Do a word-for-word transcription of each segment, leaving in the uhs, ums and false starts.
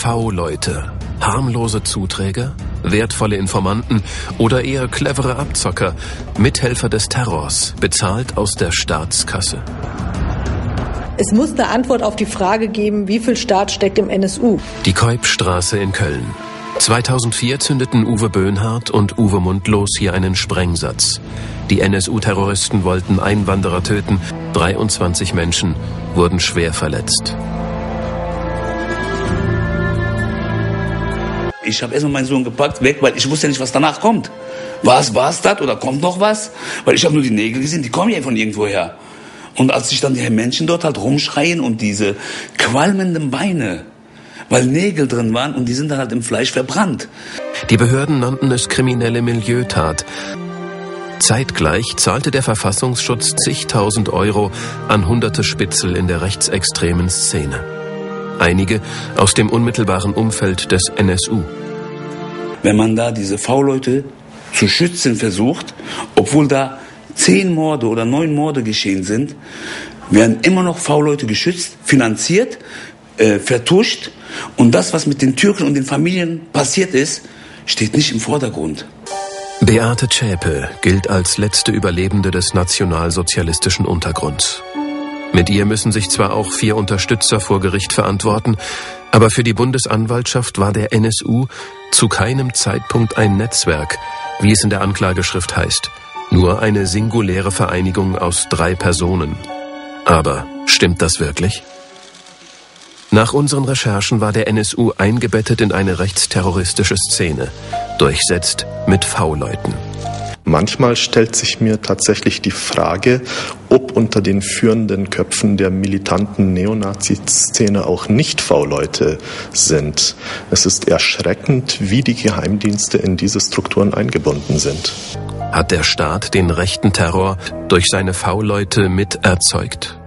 V-Leute. Harmlose Zuträger? Wertvolle Informanten oder eher clevere Abzocker, Mithelfer des Terrors, bezahlt aus der Staatskasse? Es muss eine Antwort auf die Frage geben, wie viel Staat steckt im N S U. Die Keupstraße in Köln. zweitausendvier zündeten Uwe Böhnhardt und Uwe Mundlos hier einen Sprengsatz. Die N S U-Terroristen wollten Einwanderer töten. dreiundzwanzig Menschen wurden schwer verletzt. Ich habe erstmal meinen Sohn gepackt, weg, weil ich wusste ja nicht, was danach kommt. Was, war's das oder kommt noch was? Weil ich habe nur die Nägel gesehen, die kommen ja von irgendwoher. Und als sich dann die Menschen dort halt rumschreien und diese qualmenden Beine, weil Nägel drin waren und die sind dann halt im Fleisch verbrannt. Die Behörden nannten es kriminelle Milieutat. Zeitgleich zahlte der Verfassungsschutz zigtausend Euro an hunderte Spitzel in der rechtsextremen Szene. Einige aus dem unmittelbaren Umfeld des N S U. Wenn man da diese V-Leute zu schützen versucht, obwohl da zehn Morde oder neun Morde geschehen sind, werden immer noch V-Leute geschützt, finanziert, äh, vertuscht. Und das, was mit den Türken und den Familien passiert ist, steht nicht im Vordergrund. Beate Zschäpe gilt als letzte Überlebende des nationalsozialistischen Untergrunds. Mit ihr müssen sich zwar auch vier Unterstützer vor Gericht verantworten, aber für die Bundesanwaltschaft war der N S U zu keinem Zeitpunkt ein Netzwerk, wie es in der Anklageschrift heißt, nur eine singuläre Vereinigung aus drei Personen. Aber stimmt das wirklich? Nach unseren Recherchen war der N S U eingebettet in eine rechtsterroristische Szene, durchsetzt mit V-Leuten. Manchmal stellt sich mir tatsächlich die Frage, ob unter den führenden Köpfen der militanten Neonazi-Szene auch Nicht-V-Leute sind. Es ist erschreckend, wie die Geheimdienste in diese Strukturen eingebunden sind. Hat der Staat den rechten Terror durch seine V-Leute mit erzeugt?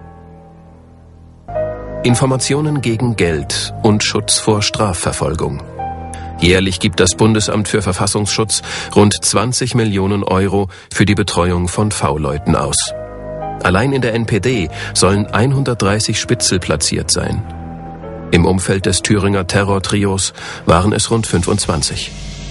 Informationen gegen Geld und Schutz vor Strafverfolgung. Jährlich gibt das Bundesamt für Verfassungsschutz rund zwanzig Millionen Euro für die Betreuung von V-Leuten aus. Allein in der N P D sollen hundertdreißig Spitzel platziert sein. Im Umfeld des Thüringer Terrortrios waren es rund fünfundzwanzig.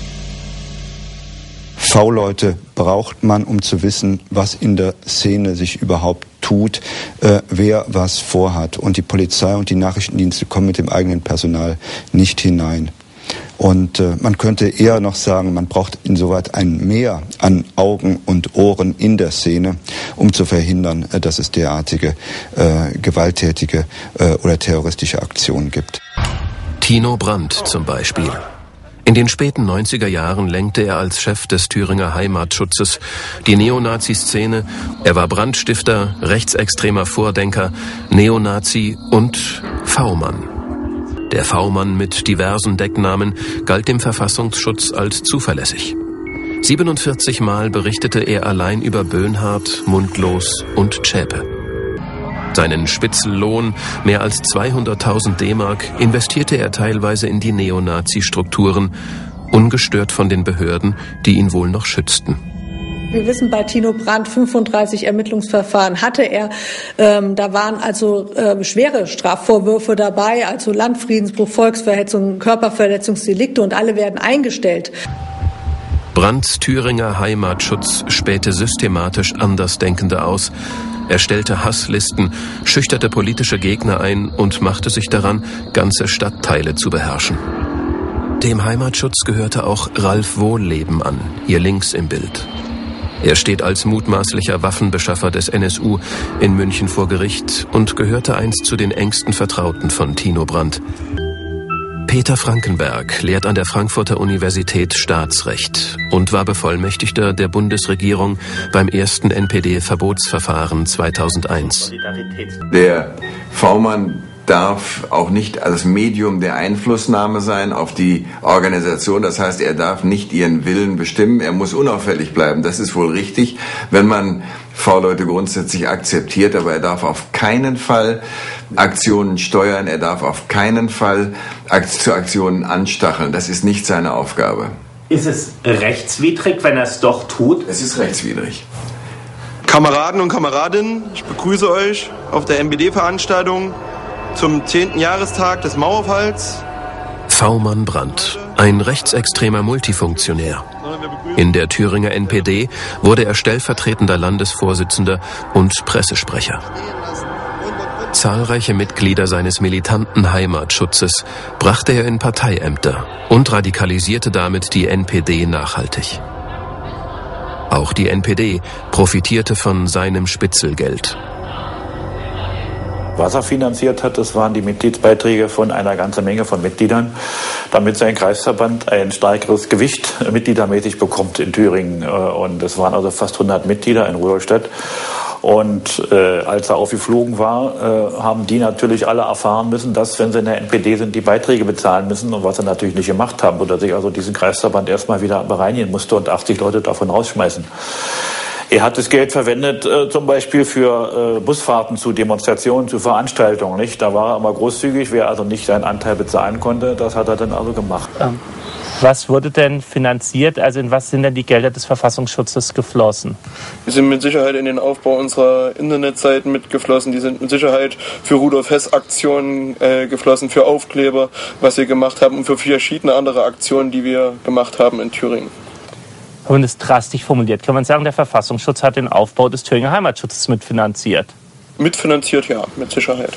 V-Leute braucht man, um zu wissen, was in der Szene sich überhaupt tut, äh, wer was vorhat. Und die Polizei und die Nachrichtendienste kommen mit dem eigenen Personal nicht hinein. Und äh, man könnte eher noch sagen, man braucht insoweit ein Mehr an Augen und Ohren in der Szene, um zu verhindern, äh, dass es derartige äh, gewalttätige äh, oder terroristische Aktionen gibt. Tino Brandt zum Beispiel. In den späten neunziger Jahren lenkte er als Chef des Thüringer Heimatschutzes die Neonazi-Szene. Er war Brandstifter, rechtsextremer Vordenker, Neonazi und V-Mann. Der V-Mann mit diversen Decknamen galt dem Verfassungsschutz als zuverlässig. siebenundvierzig Mal berichtete er allein über Böhnhardt, Mundlos und Zschäpe. Seinen Spitzellohn, mehr als zweihunderttausend D-Mark, investierte er teilweise in die Neonazi-Strukturen, ungestört von den Behörden, die ihn wohl noch schützten. Wir wissen, bei Tino Brandt fünfunddreißig Ermittlungsverfahren hatte er. Ähm, da waren also äh, schwere Strafvorwürfe dabei, also Landfriedensbruch, Volksverhetzung, Körperverletzungsdelikte, und alle werden eingestellt. Brandts Thüringer Heimatschutz spähte systematisch Andersdenkende aus. Er stellte Hasslisten, schüchterte politische Gegner ein und machte sich daran, ganze Stadtteile zu beherrschen. Dem Heimatschutz gehörte auch Ralf Wohlleben an, hier links im Bild. Er steht als mutmaßlicher Waffenbeschaffer des N S U in München vor Gericht und gehörte einst zu den engsten Vertrauten von Tino Brandt. Peter Frankenberg lehrt an der Frankfurter Universität Staatsrecht und war Bevollmächtigter der Bundesregierung beim ersten N P D-Verbotsverfahren zweitausendeins. Der V-Mann darf auch nicht als Medium der Einflussnahme sein auf die Organisation. Das heißt, er darf nicht ihren Willen bestimmen. Er muss unauffällig bleiben. Das ist wohl richtig, wenn man V-Leute grundsätzlich akzeptiert. Aber er darf auf keinen Fall Aktionen steuern. Er darf auf keinen Fall zu Aktionen anstacheln. Das ist nicht seine Aufgabe. Ist es rechtswidrig, wenn er es doch tut? Es ist rechtswidrig. Kameraden und Kameradinnen, ich begrüße euch auf der N P D-Veranstaltung zum zehnten Jahrestag des Mauerfalls. V-Mann Brandt, ein rechtsextremer Multifunktionär. In der Thüringer N P D wurde er stellvertretender Landesvorsitzender und Pressesprecher. Zahlreiche Mitglieder seines militanten Heimatschutzes brachte er in Parteiämter und radikalisierte damit die N P D nachhaltig. Auch die N P D profitierte von seinem Spitzelgeld. Was er finanziert hat, das waren die Mitgliedsbeiträge von einer ganzen Menge von Mitgliedern, damit sein Kreisverband ein stärkeres Gewicht mitgliedermäßig bekommt in Thüringen. Und es waren also fast hundert Mitglieder in Rudolstadt. Und äh, als er aufgeflogen war, äh, haben die natürlich alle erfahren müssen, dass, wenn sie in der N P D sind, die Beiträge bezahlen müssen. Und was sie natürlich nicht gemacht haben, oder sich also diesen Kreisverband erstmal wieder bereinigen musste und achtzig Leute davon rausschmeißen. Er hat das Geld verwendet, äh, zum Beispiel für äh, Busfahrten zu Demonstrationen, zu Veranstaltungen. Nicht? Da war er immer großzügig. Wer also nicht seinen Anteil bezahlen konnte, das hat er dann also gemacht. Ähm, was wurde denn finanziert? Also in was sind denn die Gelder des Verfassungsschutzes geflossen? Die sind mit Sicherheit in den Aufbau unserer Internetseiten mitgeflossen. Die sind mit Sicherheit für Rudolf Hess Aktionen äh, geflossen, für Aufkleber, was wir gemacht haben und für verschiedene andere Aktionen, die wir gemacht haben in Thüringen. Und das drastisch formuliert, kann man sagen, der Verfassungsschutz hat den Aufbau des Thüringer Heimatschutzes mitfinanziert? Mitfinanziert, ja, mit Sicherheit.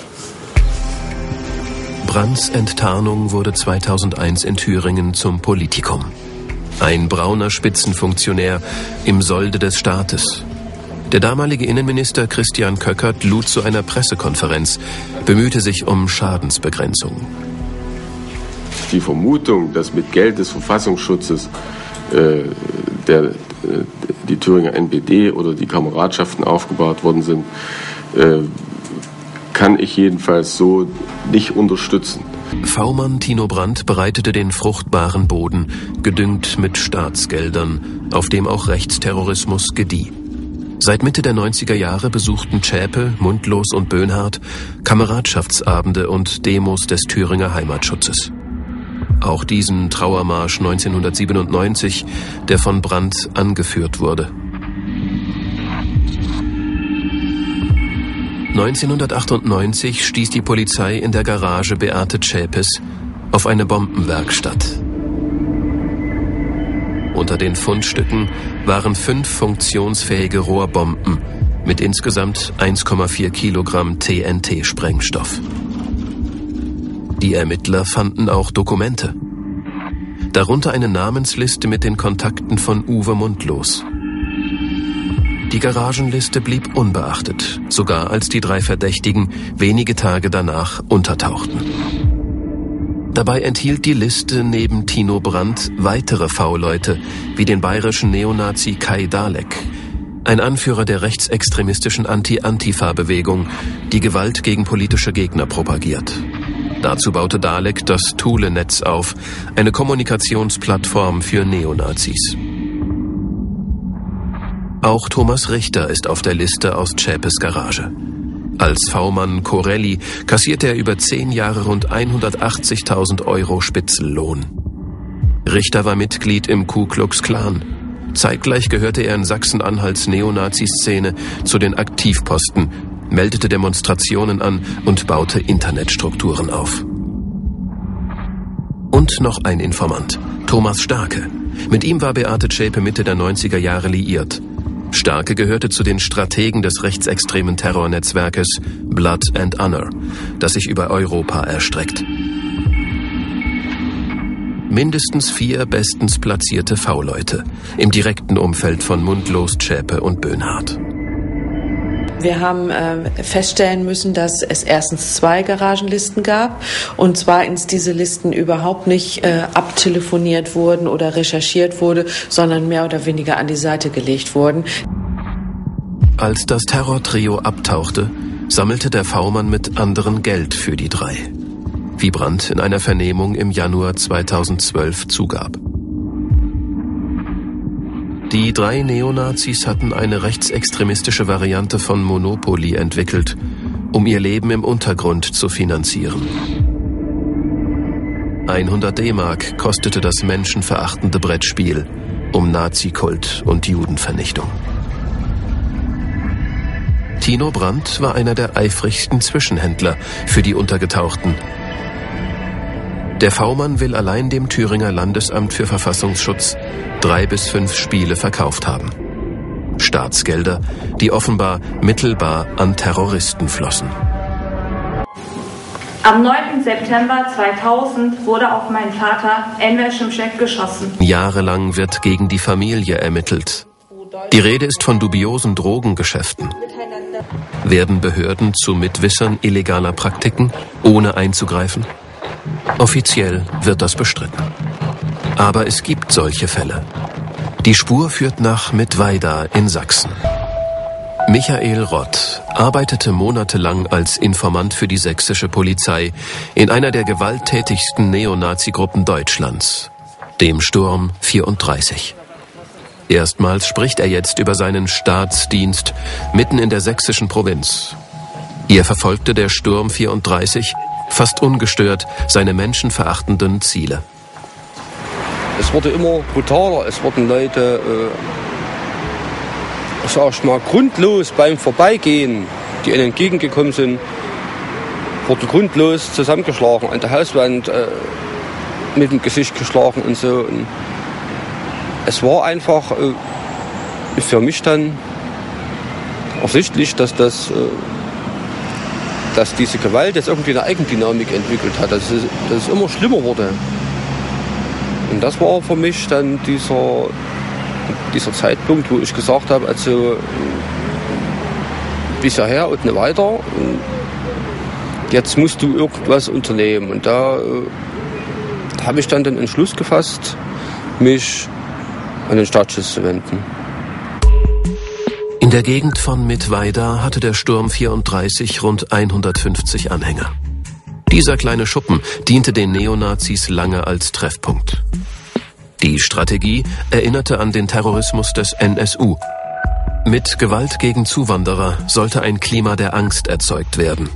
Brandts Enttarnung wurde zweitausendeins in Thüringen zum Politikum. Ein brauner Spitzenfunktionär im Solde des Staates. Der damalige Innenminister Christian Köckert lud zu einer Pressekonferenz, bemühte sich um Schadensbegrenzung. Die Vermutung, dass mit Geld des Verfassungsschutzes äh, der, äh, die Thüringer N P D oder die Kameradschaften aufgebaut worden sind, äh, kann ich jedenfalls so nicht unterstützen. V-Mann Tino Brandt bereitete den fruchtbaren Boden, gedüngt mit Staatsgeldern, auf dem auch Rechtsterrorismus gedieh. Seit Mitte der neunziger Jahre besuchten Zschäpe, Mundlos und Böhnhardt Kameradschaftsabende und Demos des Thüringer Heimatschutzes. Auch diesen Trauermarsch neunzehnhundertsiebenundneunzig, der von Brandt angeführt wurde. neunzehnhundertachtundneunzig stieß die Polizei in der Garage Beate Zschäpes auf eine Bombenwerkstatt. Unter den Fundstücken waren fünf funktionsfähige Rohrbomben mit insgesamt eins Komma vier Kilogramm T N T-Sprengstoff. Die Ermittler fanden auch Dokumente. Darunter eine Namensliste mit den Kontakten von Uwe Mundlos. Die Garagenliste blieb unbeachtet, sogar als die drei Verdächtigen wenige Tage danach untertauchten. Dabei enthielt die Liste neben Tino Brandt weitere V-Leute, wie den bayerischen Neonazi Kai Dalek, ein Anführer der rechtsextremistischen Anti-Antifa-Bewegung, die Gewalt gegen politische Gegner propagiert. Dazu baute Dalek das Thule-Netz auf, eine Kommunikationsplattform für Neonazis. Auch Thomas Richter ist auf der Liste aus Zschäpes Garage. Als V-Mann Corelli kassierte er über zehn Jahre rund hundertachtzigtausend Euro Spitzellohn. Richter war Mitglied im Ku Klux Klan. Zeitgleich gehörte er in Sachsen-Anhalts Neonazi-Szene zu den Aktivposten, meldete Demonstrationen an und baute Internetstrukturen auf. Und noch ein Informant, Thomas Starke. Mit ihm war Beate Zschäpe Mitte der neunziger Jahre liiert. Starke gehörte zu den Strategen des rechtsextremen Terrornetzwerkes Blood and Honor, das sich über Europa erstreckt. Mindestens vier bestens platzierte V-Leute im direkten Umfeld von Mundlos, Zschäpe und Böhnhardt. Wir haben äh, feststellen müssen, dass es erstens zwei Garagenlisten gab und zweitens diese Listen überhaupt nicht äh, abtelefoniert wurden oder recherchiert wurde, sondern mehr oder weniger an die Seite gelegt wurden. Als das Terrortrio abtauchte, sammelte der V-Mann mit anderen Geld für die drei, wie Brandt in einer Vernehmung im Januar zweitausendzwölf zugab. Die drei Neonazis hatten eine rechtsextremistische Variante von Monopoly entwickelt, um ihr Leben im Untergrund zu finanzieren. hundert D-Mark kostete das menschenverachtende Brettspiel um Nazikult und Judenvernichtung. Tino Brandt war einer der eifrigsten Zwischenhändler für die Untergetauchten. Der V-Mann will allein dem Thüringer Landesamt für Verfassungsschutz drei bis fünf Spiele verkauft haben. Staatsgelder, die offenbar mittelbar an Terroristen flossen. Am neunten September zweitausend wurde auf meinen Vater Enver Şimşek geschossen. Jahrelang wird gegen die Familie ermittelt. Die Rede ist von dubiosen Drogengeschäften. Werden Behörden zu Mitwissern illegaler Praktiken, ohne einzugreifen? Offiziell wird das bestritten. Aber es gibt solche Fälle. Die Spur führt nach Mittweida in Sachsen. Michael Rott arbeitete monatelang als Informant für die sächsische Polizei in einer der gewalttätigsten Neonazi-Gruppen Deutschlands, dem Sturm vierunddreißig. Erstmals spricht er jetzt über seinen Staatsdienst mitten in der sächsischen Provinz. Hier verfolgte der Sturm vierunddreißig fast ungestört seine menschenverachtenden Ziele. Es wurde immer brutaler, es wurden Leute, äh, sag ich mal, grundlos beim Vorbeigehen, die ihnen entgegengekommen sind, wurden grundlos zusammengeschlagen, an der Hauswand äh, mit dem Gesicht geschlagen und so. Und es war einfach äh, für mich dann ersichtlich, dass das, äh, dass diese Gewalt jetzt irgendwie eine Eigendynamik entwickelt hat, dass es, dass es immer schlimmer wurde. Und das war für mich dann dieser, dieser Zeitpunkt, wo ich gesagt habe, also bis hierher und nicht weiter. Und jetzt musst du irgendwas unternehmen. Und da, da habe ich dann den Entschluss gefasst, mich an den Staatsschutz zu wenden. In der Gegend von Mittweida hatte der Sturm vierunddreißig rund hundertfünfzig Anhänger. Dieser kleine Schuppen diente den Neonazis lange als Treffpunkt. Die Strategie erinnerte an den Terrorismus des N S U. Mit Gewalt gegen Zuwanderer sollte ein Klima der Angst erzeugt werden.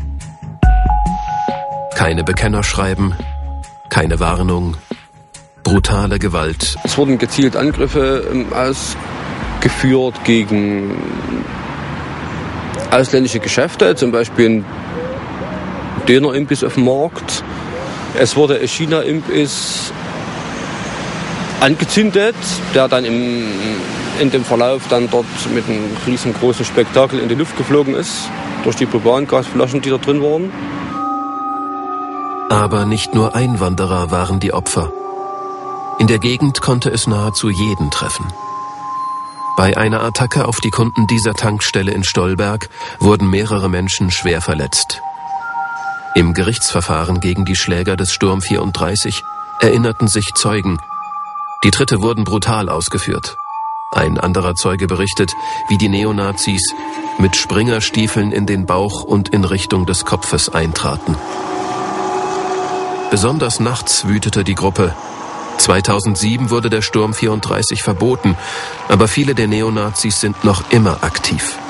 Keine Bekennerschreiben, keine Warnung, brutale Gewalt. Es wurden gezielt Angriffe ausgeführt gegen ausländische Geschäfte, zum Beispiel ein Dönerimbiss auf dem Markt. Es wurde ein China-Imbiss angezündet, der dann im, in dem Verlauf dann dort mit einem riesengroßen Spektakel in die Luft geflogen ist, durch die Propangasflaschen, die da drin waren. Aber nicht nur Einwanderer waren die Opfer. In der Gegend konnte es nahezu jeden treffen. Bei einer Attacke auf die Kunden dieser Tankstelle in Stolberg wurden mehrere Menschen schwer verletzt. Im Gerichtsverfahren gegen die Schläger des Sturm vierunddreißig erinnerten sich Zeugen. Die Tritte wurden brutal ausgeführt. Ein anderer Zeuge berichtet, wie die Neonazis mit Springerstiefeln in den Bauch und in Richtung des Kopfes eintraten. Besonders nachts wütete die Gruppe. zweitausendsieben wurde der Sturm vierunddreißig verboten, aber viele der Neonazis sind noch immer aktiv.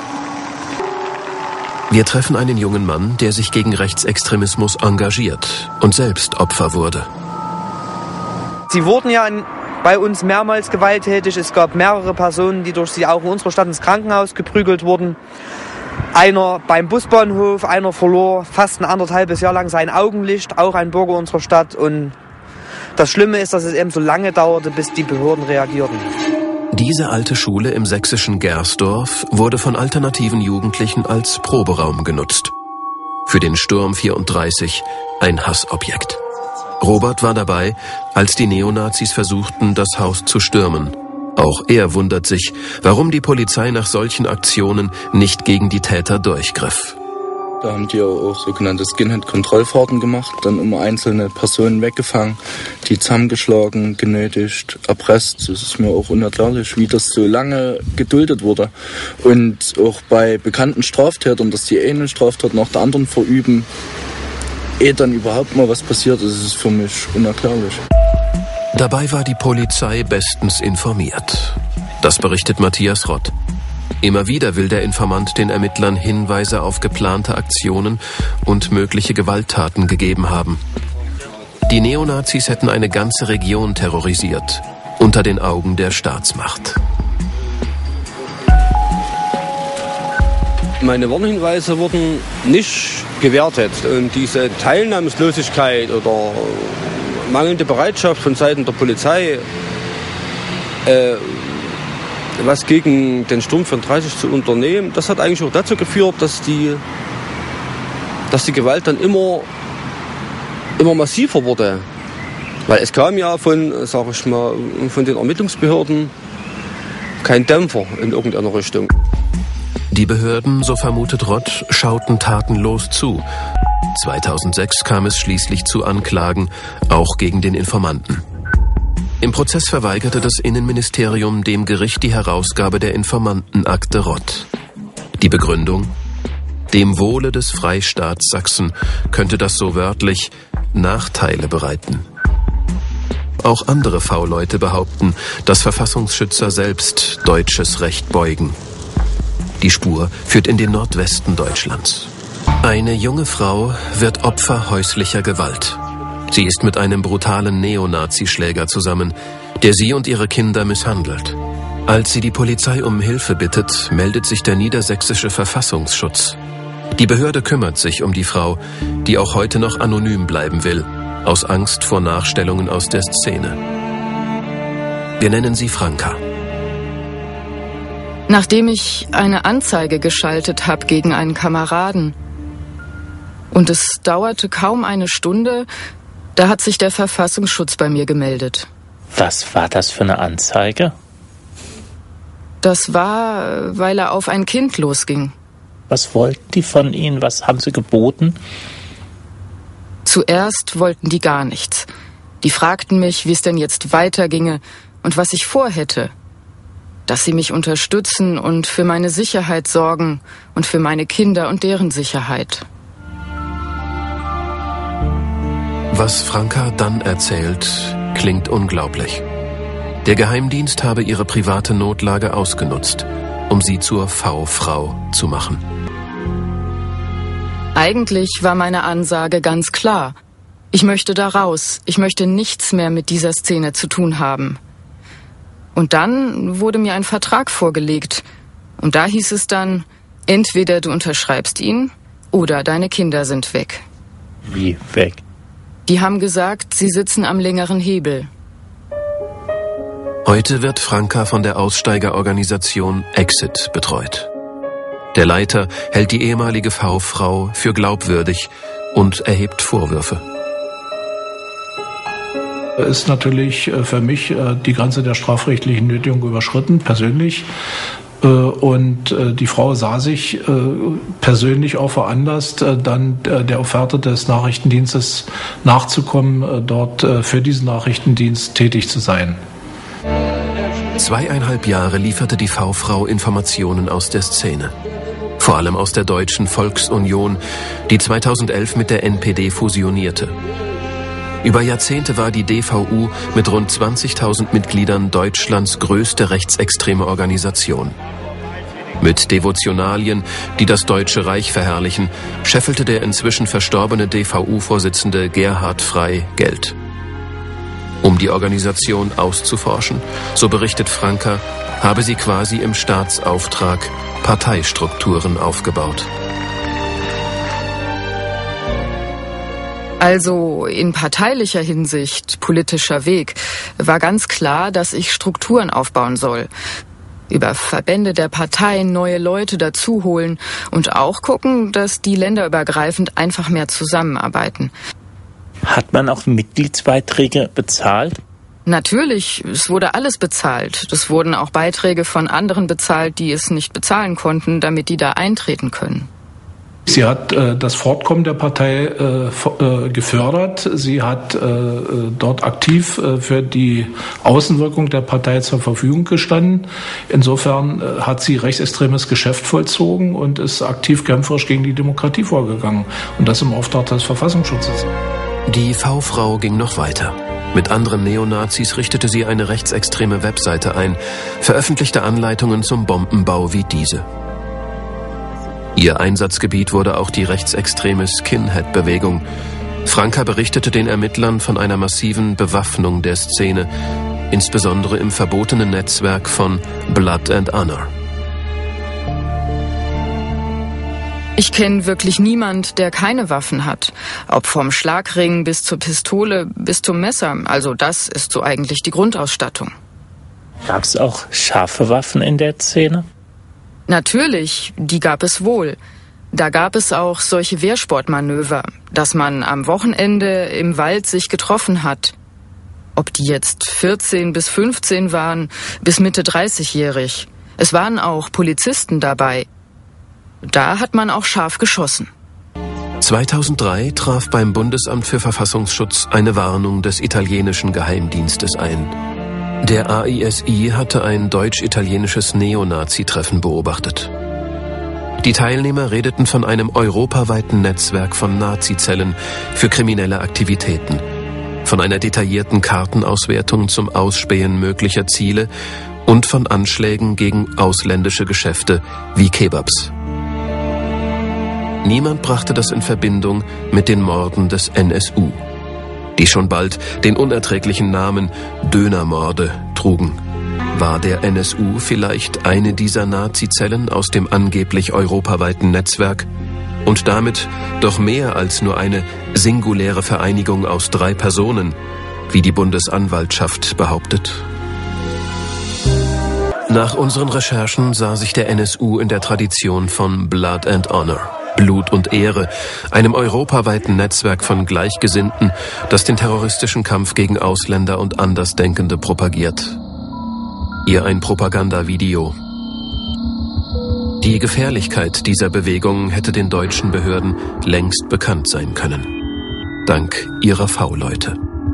Wir treffen einen jungen Mann, der sich gegen Rechtsextremismus engagiert und selbst Opfer wurde. Sie wurden ja in, bei uns mehrmals gewalttätig. Es gab mehrere Personen, die durch sie auch in unserer Stadt ins Krankenhaus geprügelt wurden. Einer beim Busbahnhof, einer verlor fast ein anderthalbes Jahr lang sein Augenlicht, auch ein Bürger unserer Stadt. Und das Schlimme ist, dass es eben so lange dauerte, bis die Behörden reagierten. Diese alte Schule im sächsischen Gersdorf wurde von alternativen Jugendlichen als Proberaum genutzt. Für den Sturm vierunddreißig ein Hassobjekt. Robert war dabei, als die Neonazis versuchten, das Haus zu stürmen. Auch er wundert sich, warum die Polizei nach solchen Aktionen nicht gegen die Täter durchgriff. Da haben die auch sogenannte Skinhead-Kontrollfahrten gemacht, dann immer einzelne Personen weggefangen, die zusammengeschlagen, genötigt, erpresst. Das ist mir auch unerklärlich, wie das so lange geduldet wurde. Und auch bei bekannten Straftätern, dass die eine Straftat nach der anderen verüben, ehe dann überhaupt mal was passiert ist, ist für mich unerklärlich. Dabei war die Polizei bestens informiert. Das berichtet Matthias Rott. Immer wieder will der Informant den Ermittlern Hinweise auf geplante Aktionen und mögliche Gewalttaten gegeben haben. Die Neonazis hätten eine ganze Region terrorisiert, unter den Augen der Staatsmacht. Meine Warnhinweise wurden nicht gewertet. Und diese Teilnahmslosigkeit oder mangelnde Bereitschaft von Seiten der Polizei, äh, was gegen den Sturm von dreißig zu unternehmen, das hat eigentlich auch dazu geführt, dass die, dass die Gewalt dann immer, immer massiver wurde. Weil es kam ja von, sag ich mal, von den Ermittlungsbehörden kein Dämpfer in irgendeiner Richtung. Die Behörden, so vermutet Rott, schauten tatenlos zu. zweitausendsechs kam es schließlich zu Anklagen, auch gegen den Informanten. Im Prozess verweigerte das Innenministerium dem Gericht die Herausgabe der Informantenakte Rott. Die Begründung? Dem Wohle des Freistaats Sachsen könnte das so wörtlich Nachteile bereiten. Auch andere V-Leute behaupten, dass Verfassungsschützer selbst deutsches Recht beugen. Die Spur führt in den Nordwesten Deutschlands. Eine junge Frau wird Opfer häuslicher Gewalt. Sie ist mit einem brutalen Neonazi-Schläger zusammen, der sie und ihre Kinder misshandelt. Als sie die Polizei um Hilfe bittet, meldet sich der niedersächsische Verfassungsschutz. Die Behörde kümmert sich um die Frau, die auch heute noch anonym bleiben will, aus Angst vor Nachstellungen aus der Szene. Wir nennen sie Franka. Nachdem ich eine Anzeige geschaltet habe gegen einen Kameraden und es dauerte kaum eine Stunde, da hat sich der Verfassungsschutz bei mir gemeldet. Was war das für eine Anzeige? Das war, weil er auf ein Kind losging. Was wollten die von Ihnen? Was haben sie geboten? Zuerst wollten die gar nichts. Die fragten mich, wie es denn jetzt weiterginge und was ich vorhätte. Dass sie mich unterstützen und für meine Sicherheit sorgen und für meine Kinder und deren Sicherheit. Was Franka dann erzählt, klingt unglaublich. Der Geheimdienst habe ihre private Notlage ausgenutzt, um sie zur V-Frau zu machen. Eigentlich war meine Ansage ganz klar. Ich möchte da raus. Ich möchte nichts mehr mit dieser Szene zu tun haben. Und dann wurde mir ein Vertrag vorgelegt. Und da hieß es dann, entweder du unterschreibst ihn oder deine Kinder sind weg. Wie weg? Die haben gesagt, sie sitzen am längeren Hebel. Heute wird Franka von der Aussteigerorganisation Exit betreut. Der Leiter hält die ehemalige V-Frau für glaubwürdig und erhebt Vorwürfe. Ist natürlich für mich die Grenze der strafrechtlichen Nötigung überschritten, persönlich. Und die Frau sah sich persönlich auch veranlasst, dann der Offerte des Nachrichtendienstes nachzukommen, dort für diesen Nachrichtendienst tätig zu sein. Zweieinhalb Jahre lieferte die V-Frau Informationen aus der Szene. Vor allem aus der Deutschen Volksunion, die zweitausendelf mit der N P D fusionierte. Über Jahrzehnte war die D V U mit rund zwanzigtausend Mitgliedern Deutschlands größte rechtsextreme Organisation. Mit Devotionalien, die das Deutsche Reich verherrlichen, scheffelte der inzwischen verstorbene D V U-Vorsitzende Gerhard Frey Geld. Um die Organisation auszuforschen, so berichtet Franka, habe sie quasi im Staatsauftrag Parteistrukturen aufgebaut. Also in parteilicher Hinsicht, politischer Weg, war ganz klar, dass ich Strukturen aufbauen soll. Über Verbände der Parteien neue Leute dazuholen und auch gucken, dass die länderübergreifend einfach mehr zusammenarbeiten. Hat man auch Mitgliedsbeiträge bezahlt? Natürlich, es wurde alles bezahlt. Es wurden auch Beiträge von anderen bezahlt, die es nicht bezahlen konnten, damit die da eintreten können. Sie hat äh, das Fortkommen der Partei äh, äh, gefördert. Sie hat äh, dort aktiv äh, für die Außenwirkung der Partei zur Verfügung gestanden. Insofern äh, hat sie rechtsextremes Geschäft vollzogen und ist aktiv kämpferisch gegen die Demokratie vorgegangen. Und das im Auftrag des Verfassungsschutzes. Die V-Frau ging noch weiter. Mit anderen Neonazis richtete sie eine rechtsextreme Webseite ein, veröffentlichte Anleitungen zum Bombenbau wie diese. Ihr Einsatzgebiet wurde auch die rechtsextreme Skinhead-Bewegung. Franka berichtete den Ermittlern von einer massiven Bewaffnung der Szene, insbesondere im verbotenen Netzwerk von Blood and Honor. Ich kenne wirklich niemand, der keine Waffen hat. Ob vom Schlagring bis zur Pistole bis zum Messer. Also das ist so eigentlich die Grundausstattung. Gab es auch scharfe Waffen in der Szene? Natürlich, die gab es wohl. Da gab es auch solche Wehrsportmanöver, dass man am Wochenende im Wald sich getroffen hat. Ob die jetzt vierzehn bis fünfzehn waren, bis Mitte dreißigjährig. Es waren auch Polizisten dabei. Da hat man auch scharf geschossen. zweitausenddrei traf beim Bundesamt für Verfassungsschutz eine Warnung des italienischen Geheimdienstes ein. Der A I S I hatte ein deutsch-italienisches Neonazi-Treffen beobachtet. Die Teilnehmer redeten von einem europaweiten Netzwerk von Nazizellen für kriminelle Aktivitäten, von einer detaillierten Kartenauswertung zum Ausspähen möglicher Ziele und von Anschlägen gegen ausländische Geschäfte wie Kebabs. Niemand brachte das in Verbindung mit den Morden des N S U, die schon bald den unerträglichen Namen Dönermorde trugen. War der N S U vielleicht eine dieser Nazizellen aus dem angeblich europaweiten Netzwerk und damit doch mehr als nur eine singuläre Vereinigung aus drei Personen, wie die Bundesanwaltschaft behauptet? Nach unseren Recherchen sah sich der N S U in der Tradition von Blood and Honor, Blut und Ehre, einem europaweiten Netzwerk von Gleichgesinnten, das den terroristischen Kampf gegen Ausländer und Andersdenkende propagiert. Hier ein Propagandavideo. Die Gefährlichkeit dieser Bewegung hätte den deutschen Behörden längst bekannt sein können. Dank ihrer V-Leute.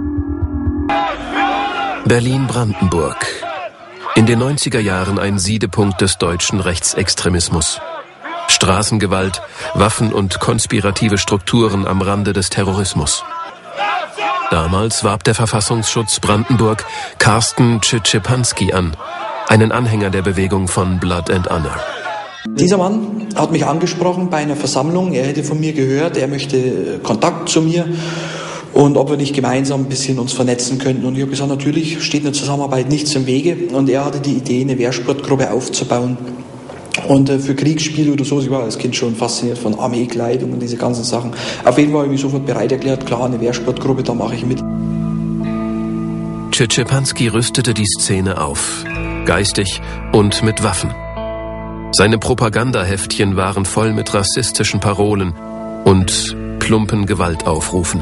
Berlin-Brandenburg. In den neunziger Jahren ein Siedepunkt des deutschen Rechtsextremismus. Straßengewalt, Waffen und konspirative Strukturen am Rande des Terrorismus. Damals warb der Verfassungsschutz Brandenburg Carsten Tschitschepanski an, einen Anhänger der Bewegung von Blood and Honor. Dieser Mann hat mich angesprochen bei einer Versammlung. Er hätte von mir gehört, er möchte Kontakt zu mir und ob wir nicht gemeinsam ein bisschen uns vernetzen könnten. Und ich habe gesagt, natürlich steht eine Zusammenarbeit nichts im Wege. Und er hatte die Idee, eine Wehrsportgruppe aufzubauen. Und äh, für Kriegsspiele oder so, ich war als Kind schon fasziniert von Armeekleidung und diese ganzen Sachen. Auf jeden Fall habe ich mich sofort bereit erklärt, klar, eine Wehrsportgruppe, da mache ich mit. Tschitschepanski rüstete die Szene auf, geistig und mit Waffen. Seine Propagandaheftchen waren voll mit rassistischen Parolen und plumpen Gewaltaufrufen.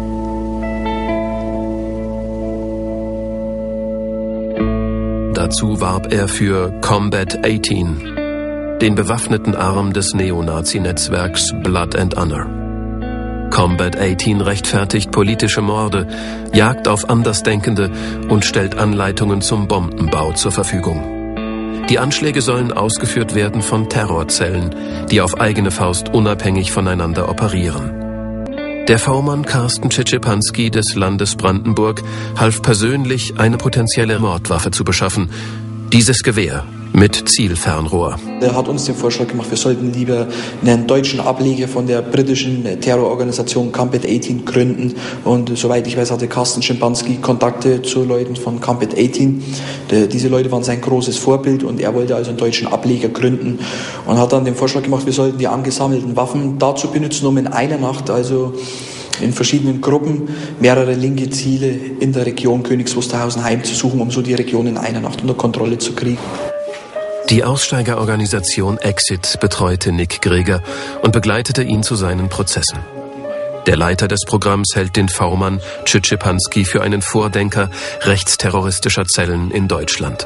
Dazu warb er für Combat achtzehn, den bewaffneten Arm des Neonazi-Netzwerks Blood and Honor. Combat achtzehn rechtfertigt politische Morde, Jagd auf Andersdenkende und stellt Anleitungen zum Bombenbau zur Verfügung. Die Anschläge sollen ausgeführt werden von Terrorzellen, die auf eigene Faust unabhängig voneinander operieren. Der V-Mann Carsten Tschitschepanski des Landes Brandenburg half persönlich, eine potenzielle Mordwaffe zu beschaffen. Dieses Gewehr mit Zielfernrohr. Er hat uns den Vorschlag gemacht, wir sollten lieber einen deutschen Ableger von der britischen Terrororganisation Combat achtzehn gründen. Und soweit ich weiß, hatte Carsten Tschitschepanski Kontakte zu Leuten von Combat achtzehn. Diese Leute waren sein großes Vorbild und er wollte also einen deutschen Ableger gründen und hat dann den Vorschlag gemacht, wir sollten die angesammelten Waffen dazu benutzen, um in einer Nacht, also in verschiedenen Gruppen, mehrere linke Ziele in der Region Königs Wusterhausen heimzusuchen, um so die Region in einer Nacht unter Kontrolle zu kriegen. Die Aussteigerorganisation Exit betreute Nick Greger und begleitete ihn zu seinen Prozessen. Der Leiter des Programms hält den V-Mann Tschitschepanski für einen Vordenker rechtsterroristischer Zellen in Deutschland.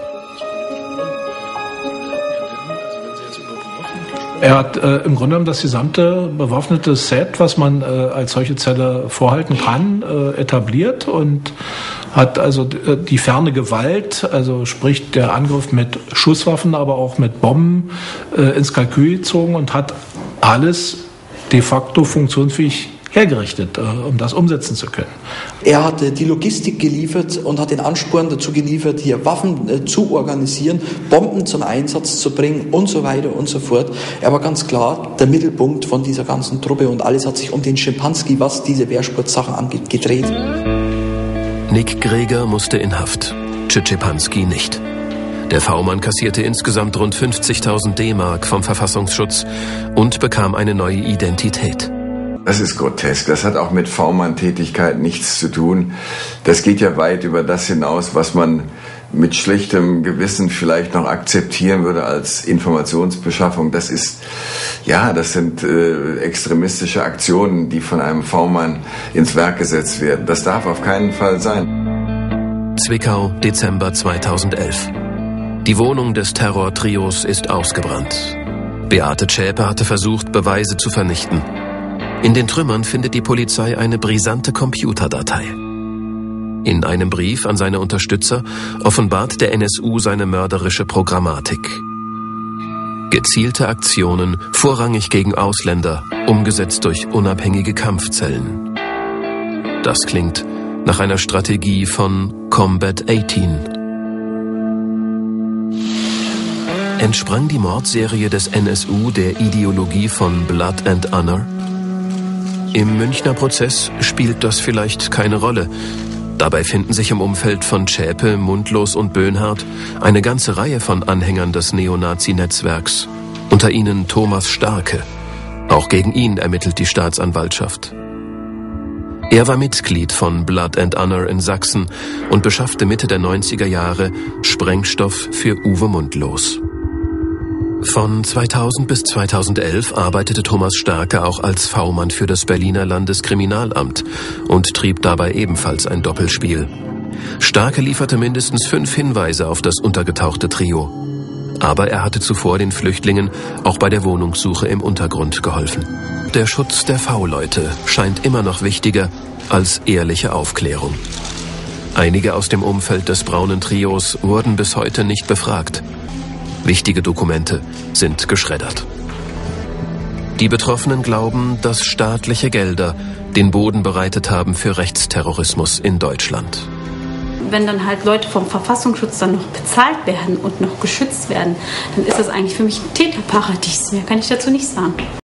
Er hat äh, im Grunde genommen das gesamte bewaffnete Set, was man äh, als solche Zelle vorhalten kann, äh, etabliert und hat also äh, die ferne Gewalt, also sprich der Angriff mit Schusswaffen, aber auch mit Bomben äh, ins Kalkül gezogen und hat alles de facto funktionsfähig hergerichtet, um das umsetzen zu können. Er hat die Logistik geliefert und hat den Ansporn dazu geliefert, hier Waffen zu organisieren, Bomben zum Einsatz zu bringen und so weiter und so fort. Er war ganz klar der Mittelpunkt von dieser ganzen Truppe und alles hat sich um den Tschitschepanski, was diese Wehrsportsachen angeht, gedreht. Nick Greger musste in Haft, Tschitschepanski nicht. Der V-Mann kassierte insgesamt rund fünfzigtausend D-Mark vom Verfassungsschutz und bekam eine neue Identität. Das ist grotesk. Das hat auch mit V-Mann-Tätigkeit nichts zu tun. Das geht ja weit über das hinaus, was man mit schlichtem Gewissen vielleicht noch akzeptieren würde als Informationsbeschaffung. Das ist, ja, das sind äh, extremistische Aktionen, die von einem V-Mann ins Werk gesetzt werden. Das darf auf keinen Fall sein. Zwickau, Dezember zweitausendelf. Die Wohnung des Terrortrios ist ausgebrannt. Beate Zschäpe hatte versucht, Beweise zu vernichten. In den Trümmern findet die Polizei eine brisante Computerdatei. In einem Brief an seine Unterstützer offenbart der N S U seine mörderische Programmatik. Gezielte Aktionen, vorrangig gegen Ausländer, umgesetzt durch unabhängige Kampfzellen. Das klingt nach einer Strategie von Combat achtzehn. Entsprang die Mordserie des N S U der Ideologie von Blood and Honor? Im Münchner Prozess spielt das vielleicht keine Rolle. Dabei finden sich im Umfeld von Zschäpe, Mundlos und Böhnhardt eine ganze Reihe von Anhängern des Neonazi-Netzwerks. Unter ihnen Thomas Starke. Auch gegen ihn ermittelt die Staatsanwaltschaft. Er war Mitglied von Blood and Honor in Sachsen und beschaffte Mitte der neunziger Jahre Sprengstoff für Uwe Mundlos. Von zweitausend bis zweitausendelf arbeitete Thomas Starke auch als V-Mann für das Berliner Landeskriminalamt und trieb dabei ebenfalls ein Doppelspiel. Starke lieferte mindestens fünf Hinweise auf das untergetauchte Trio. Aber er hatte zuvor den Flüchtlingen auch bei der Wohnungssuche im Untergrund geholfen. Der Schutz der V-Leute scheint immer noch wichtiger als ehrliche Aufklärung. Einige aus dem Umfeld des braunen Trios wurden bis heute nicht befragt. Wichtige Dokumente sind geschreddert. Die Betroffenen glauben, dass staatliche Gelder den Boden bereitet haben für Rechtsterrorismus in Deutschland. Wenn dann halt Leute vom Verfassungsschutz dann noch bezahlt werden und noch geschützt werden, dann ist das eigentlich für mich ein Täterparadies. Mehr kann ich dazu nicht sagen.